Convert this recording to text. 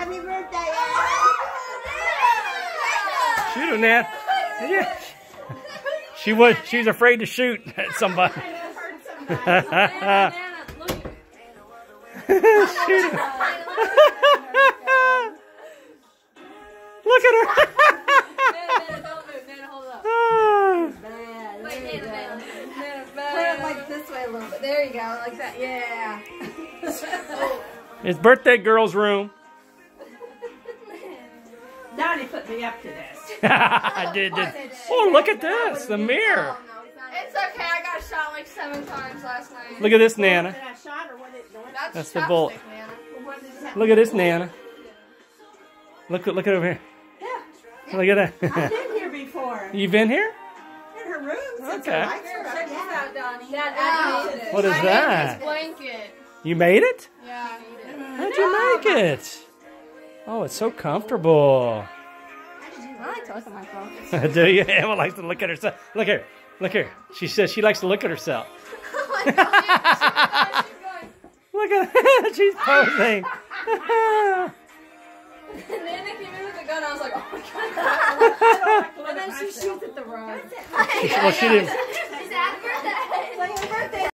Happy birthday. Shoot him, Nan. Yeah. She's afraid to shoot at somebody. Shoot him. Look at her. Nana, don't move. Nana, hold up. Wait, Nana, put it like this way a little bit. There you go, like that. Yeah. It's birthday girl's room. Donnie put me up to this. I did. Oh, look at this. The mirror. It's okay. I got shot like 7 times last night. Look at this, Nana. Did I shot or what it doing? That's the bolt. Nana. What does that Look at this, Nana. Look at over here. Yeah. Look at I've that. been here before. You been here? In her room. Since Okay. the lights were up. Check this Yeah. out, Donnie. Dad, I made it. What is I that? made this blanket. You made it? Yeah, I made it. How'd you make it? Oh, it's so comfortable. I like to look at my phone. Do you? Emma likes to look at herself. Look here. Look here. She says she likes to look at herself. Oh my God, she's going. Look at her. She's posing. Nana came in with a gun. I was like, oh my God. And then she shoots at the road. Well, she didn't. It's happy birthday.